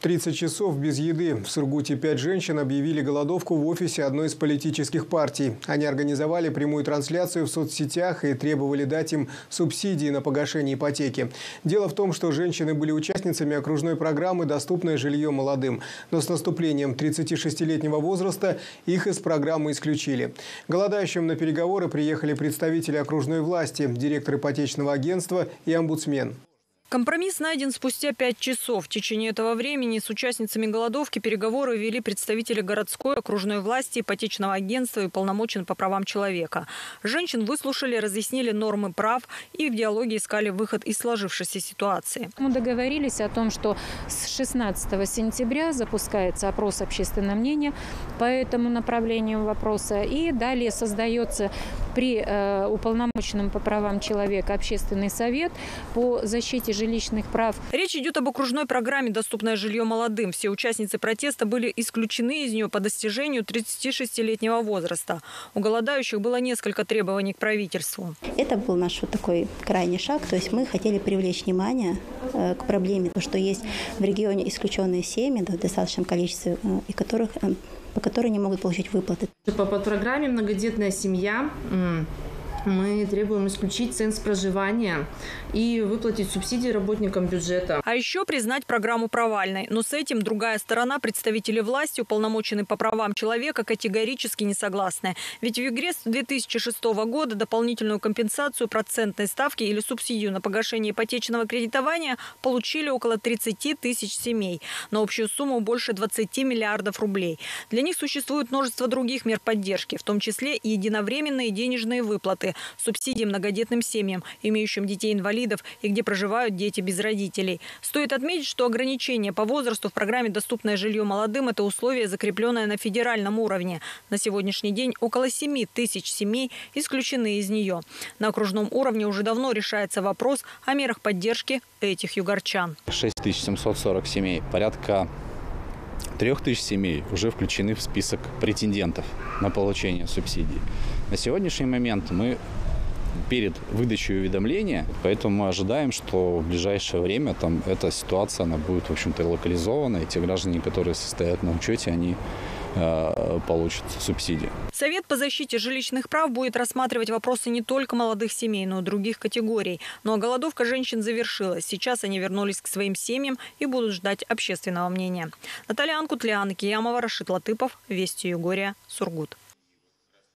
30 часов без еды. В Сургуте 5 женщин объявили голодовку в офисе одной из политических партий. Они организовали прямую трансляцию в соцсетях и требовали дать им субсидии на погашение ипотеки. Дело в том, что женщины были участницами окружной программы «Доступное жилье молодым». Но с наступлением 36-летнего возраста их из программы исключили. Голодающим на переговоры приехали представители окружной власти, директор ипотечного агентства и омбудсмен. Компромисс найден спустя 5 часов. В течение этого времени с участницами голодовки переговоры вели представители городской, окружной власти, ипотечного агентства и уполномоченных по правам человека. Женщин выслушали, разъяснили нормы прав и в диалоге искали выход из сложившейся ситуации. Мы договорились о том, что с 16 сентября запускается опрос общественного мнения по этому направлению вопроса. И далее создается при уполномоченном по правам человека общественный совет по защите жилищных прав. Речь идет об окружной программе «Доступное жилье молодым». Все участницы протеста были исключены из нее по достижению 36-летнего возраста. У голодающих было несколько требований к правительству. Это был наш вот такой крайний шаг. То есть мы хотели привлечь внимание к проблеме, что есть в регионе исключенные семьи в достаточном количестве, по которой не могут получить выплаты. По подпрограмме «Многодетная семья» мы требуем исключить ценз проживания и выплатить субсидии работникам бюджета. А еще признать программу провальной. Но с этим другая сторона, представители власти, уполномоченные по правам человека, категорически не согласны. Ведь в ЕГРЕС 2006 года дополнительную компенсацию процентной ставки или субсидию на погашение ипотечного кредитования получили около 30 тысяч семей. На общую сумму больше 20 миллиардов рублей. Для них существует множество других мер поддержки, в том числе и единовременные денежные выплаты, субсидии многодетным семьям, имеющим детей-инвалидов и где проживают дети без родителей. Стоит отметить, что ограничение по возрасту в программе «Доступное жилье молодым» – это условие, закрепленное на федеральном уровне. На сегодняшний день около 7 тысяч семей исключены из нее. На окружном уровне уже давно решается вопрос о мерах поддержки этих югорчан. 6740 семей, порядка 3000 семей уже включены в список претендентов на получение субсидий. На сегодняшний момент мы перед выдачей уведомления, поэтому мы ожидаем, что в ближайшее время эта ситуация она будет, в общем-то, локализована, и те граждане, которые состоят на учете, они получат субсидии. Совет по защите жилищных прав будет рассматривать вопросы не только молодых семей, но и других категорий. Ну а голодовка женщин завершилась. Сейчас они вернулись к своим семьям и будут ждать общественного мнения. Наталья Анкутлян, Киямова, Рашид Латыпов, Вести Югория, Сургут.